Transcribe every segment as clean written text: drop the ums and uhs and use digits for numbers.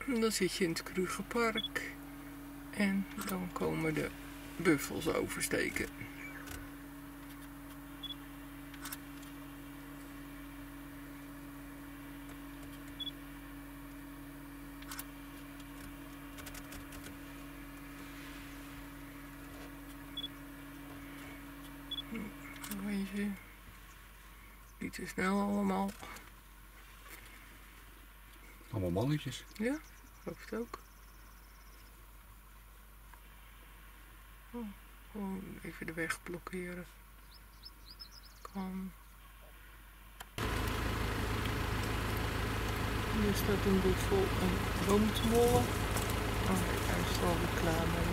En dan zit je in het Krugerpark. En dan komen de buffels oversteken. Beetje. Niet te snel allemaal. Allemaal mannetjes. Ja, geloof het ook. Oh, even de weg blokkeren. Kan. Hier staat een buffel een boom te mollen. Oh, hij is er alweer klaar mee.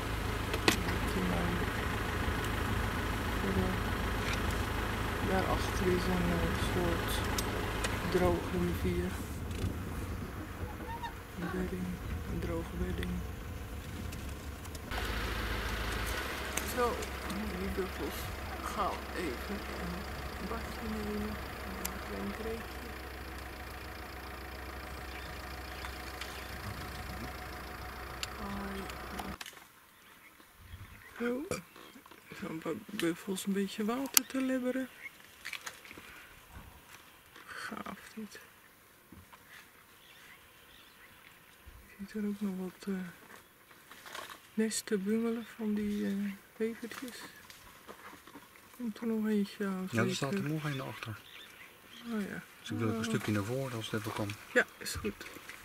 Daarachter is een soort droge rivier. Een bedding, een droge bedding. Zo, die buffels gaan even een badje nemen. Een klein kreetje. Zo, zo'n paar buffels een beetje water te libberen. Gaaf dit. Je ziet er ook nog wat nesten bungelen van die wevertjes. Komt er nog eentje aan? Ja, er staat er nog een achter. Oh ja. Dus ik wil ook een stukje naar voren als het even kan. Ja, is goed.